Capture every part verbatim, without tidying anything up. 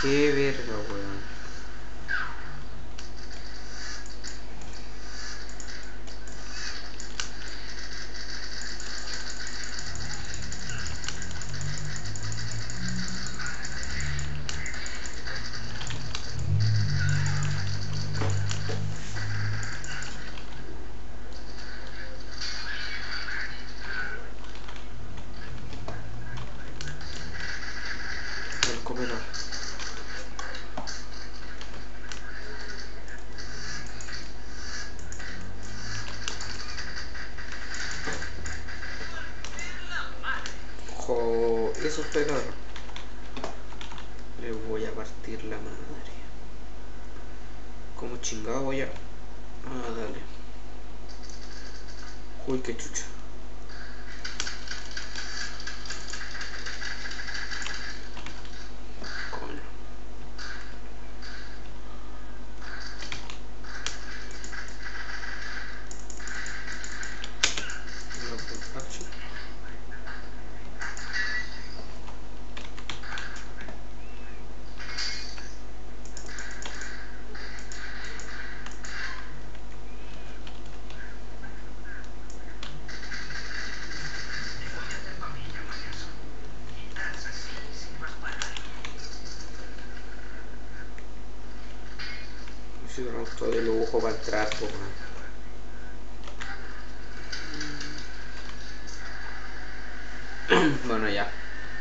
Qué verga, weón. El copero. Jo, eso fue cabrón. Le voy a partir la madre. ¿Cómo chingado voy a...? Ah, dale. Uy, qué chucha. Coño. No, pues, parche. Sí, no estoy de lujo para entrar, po, man. Bueno, ya.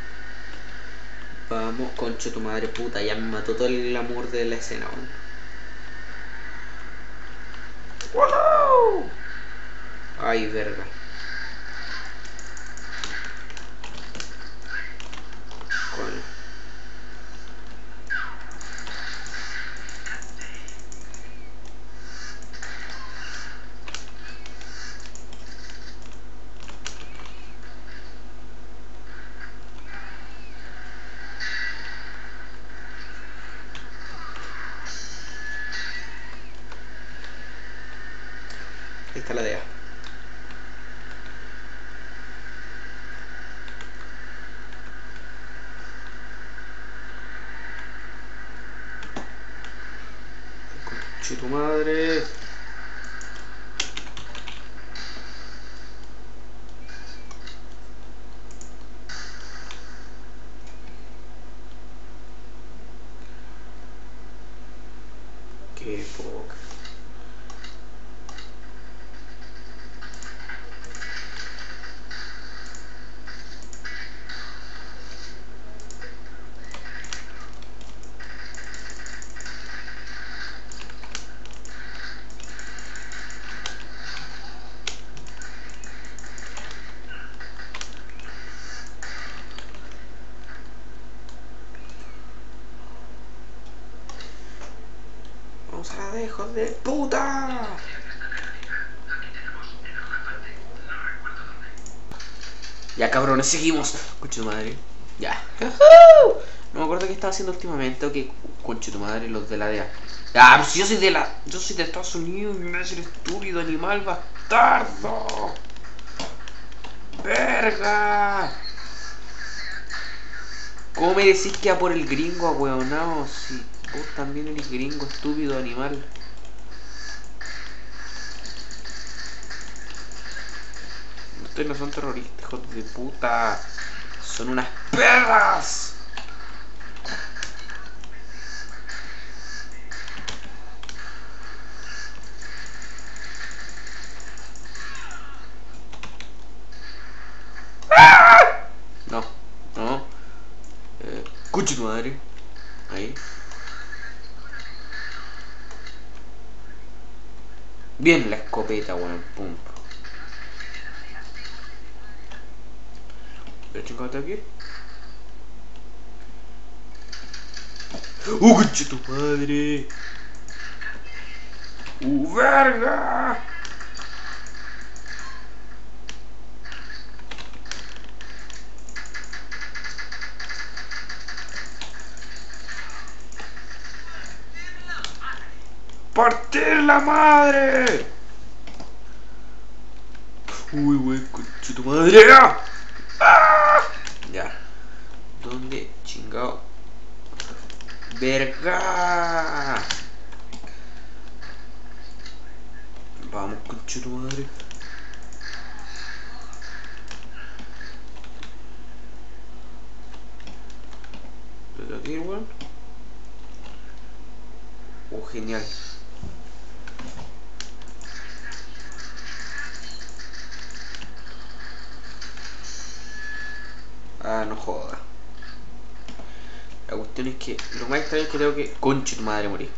Vamos, concho tu madre puta, ya me mató todo el glamour de la escena, weón. ¡Wow! Ay, verga. Coño. Ahí está la D E A. Conche tu madre. Qué poca. Vamos a la de hijos de puta. Ya cabrones, seguimos. Conche tu madre. Ya. No me acuerdo qué estaba haciendo últimamente. O que conche tu madre, los de la D E A. Ya, pues yo soy de la. Yo soy de Estados Unidos y me voy a ser estúpido, animal bastardo. Verga. ¿Cómo me decís que a por el gringo, ahueonao? Si vos también eres gringo, estúpido, animal. Ustedes no son terroristas, hijos de puta. Son unas perras. No, no. Eh, Cuchi tu madre. Ahí. Bien la escopeta, weón. Pum. ¿Pero chingado aquí? ¡Uh, cuchi tu madre! ¡Uh, verga! ¡Partir la madre! Uy, wey, conche tu madre. ¡Ah! Ya. ¿Dónde chingado Verga. Vamos, conche tu madre. ¿Pero aquí, weón? Oh, genial. Ah, no joda. La cuestión es que lo más extraño es que tengo que... Conche tu madre, morir.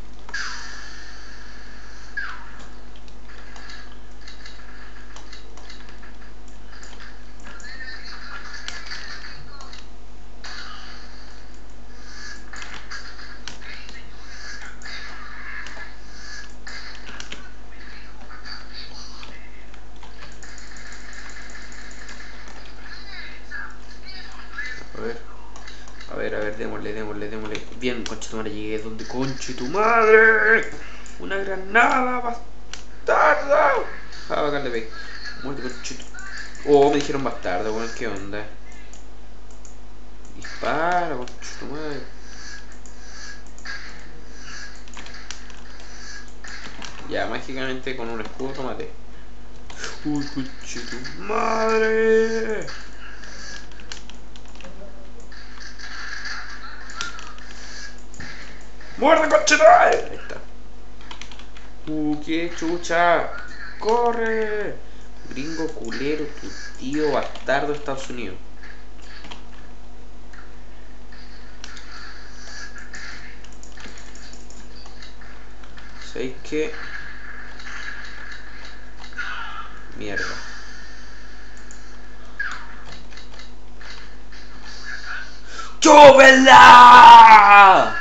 A ver. A ver, a ver, démosle, démosle, démosle. Bien, conche tu madre, llegué donde conche tu madre. Una granada, bastardo. Ah, bacán le pegué. Muerte, conche tu... Oh, me dijeron bastardo, weón, ¿qué onda? Dispara, conche tu madre. Ya, mágicamente con un escudo lo maté. Uy, conche tu madre. ¡Muerde, conche tu madre! Ahí está. Uh, qué chucha. ¡Corre! Gringo culero, tu tío bastardo de Estados Unidos. ¿Sabéis qué? Mierda. ¡Chúbela!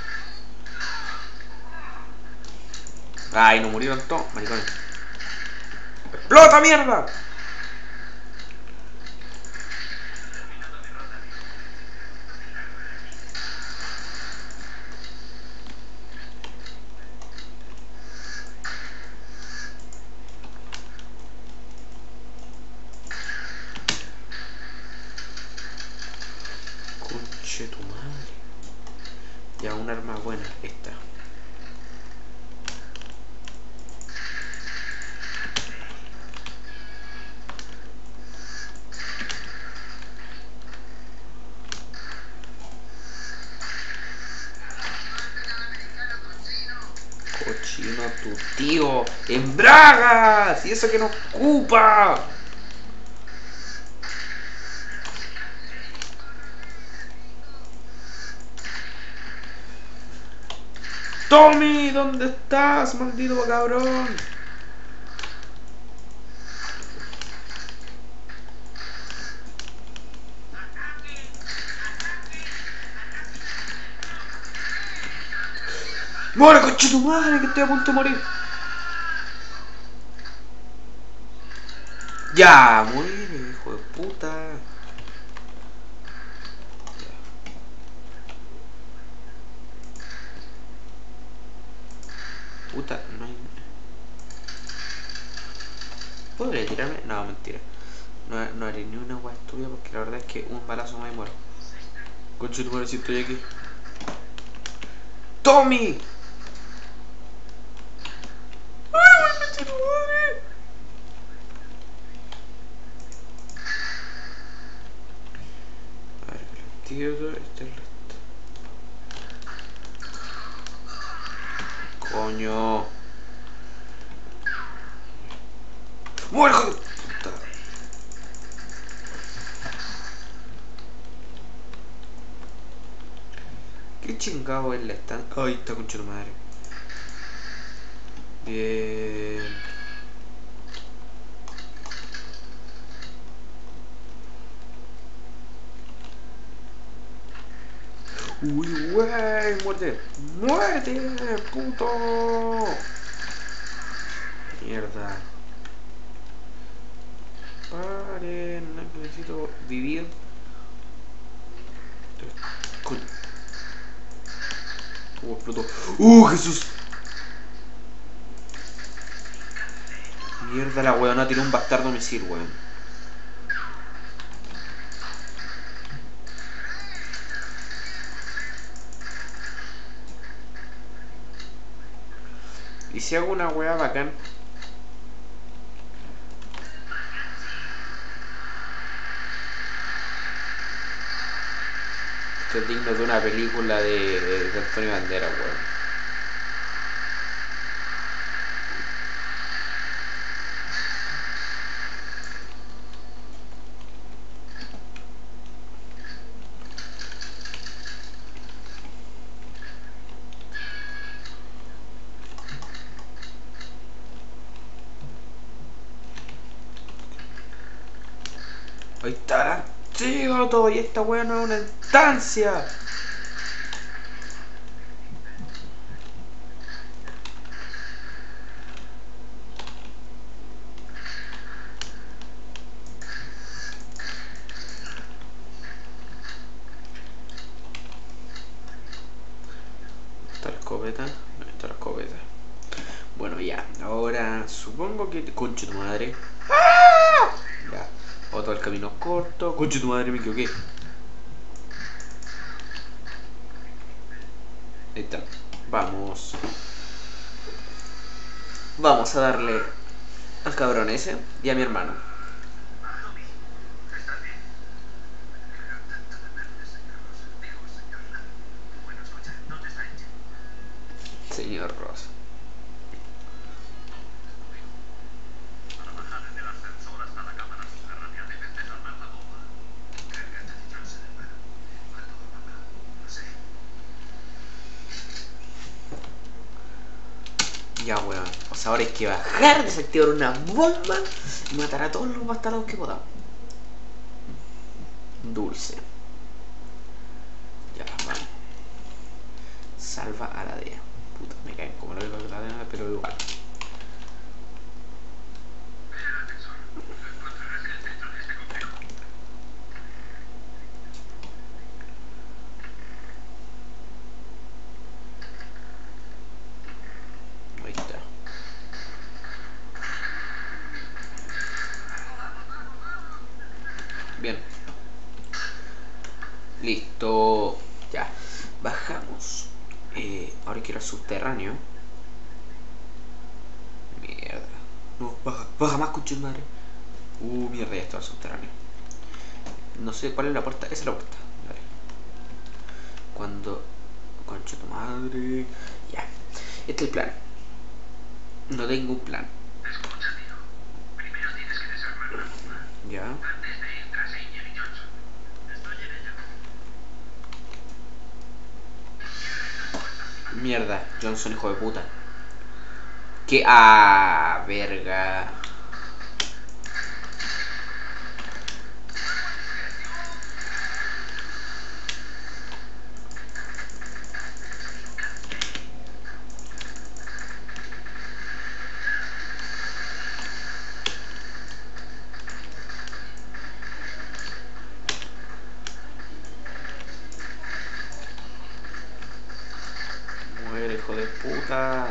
Ay, no murieron todos, maricones. ¡Explota, mierda! Conche tu madre. Ya, un arma buena, esta. Cochino tu tío. ¡En bragas! ¿Y eso que nos ocupa? Tommy, ¿dónde estás, maldito cabrón? ¡Muere, coche tu madre, que estoy a punto de morir! ¡Ya! ¡Muere, hijo de puta! Puta, no hay... ¿Podría tirarme? No, mentira. No, no haré ni una hueá estúpida porque la verdad es que un balazo me muero. Conche tu madre, si estoy aquí. ¡Tommy! ¡Ay, conche tu madre! A ver, el antídoto, este es el resto. Coño. ¡Muere, hijo de puta! ¿Qué chingado es la stand? Ay, está concha tu madre. Bien. Uy, wey, muerte. ¡Muerte, puto! Mierda. Paren, necesito vivir. Con... Uh, explotó. ¡Uh, Jesús! Mierda, la weona tiró un bastardo misil, weón. Y si hago una weá bacán. Esto es digno de una película de, de, de Antonio Banderas, weón. Ahí está. Sí, todo. Y esta weá no es una instancia. Está la escopeta. No está la escopeta. Bueno, ya. Ahora supongo que. Concha tu madre. Ya. Otro el camino corto. Concha tu madre, me equivoqué. Ahí está. Vamos. Vamos a darle al cabrón ese y a mi hermano. Señor Ross. Ya, weón. O sea, ahora hay que bajar, desactivar una bomba y matar a todos los bastardos que podamos. Dulce. Ya, vamos. Salva a la D E A. Puta, me caen como lo digo de la D E A, pero igual. Ahí está. Bien. Listo. Ya. Bajamos. Eh, ahora quiero ir al subterráneo. Mierda. No, baja, baja más, cuchillo madre. Uh, mierda, ya está el subterráneo. No sé cuál es la puerta. Esa es la puerta. Vale. Cuando. Concha tu madre. Ya. Este es el plan. No tengo un plan. Ya. Mierda, Johnson, hijo de puta. Que. Ah, verga. Muere, hijo de puta.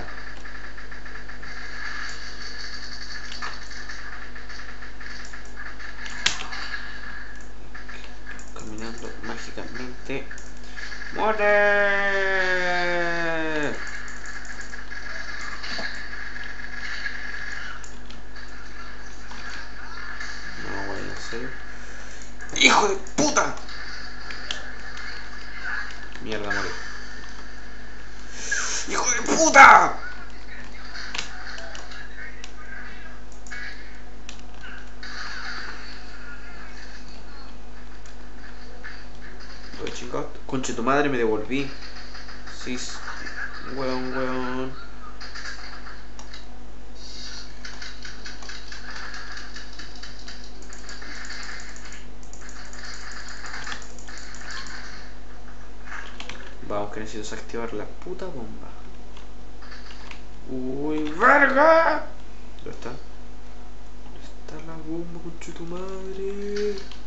Caminando mágicamente. ¡Muere! No voy a hacer. ¡Hijo de puta! Mierda, morí. ¡Hijo de puta! Estoy chingado. Conche tu madre, me devolví. Sí, weón, weón. Vamos, que necesito desactivar la puta bomba. Uy, verga. ¿Dónde está? ¿Dónde está la bomba, conche tu madre?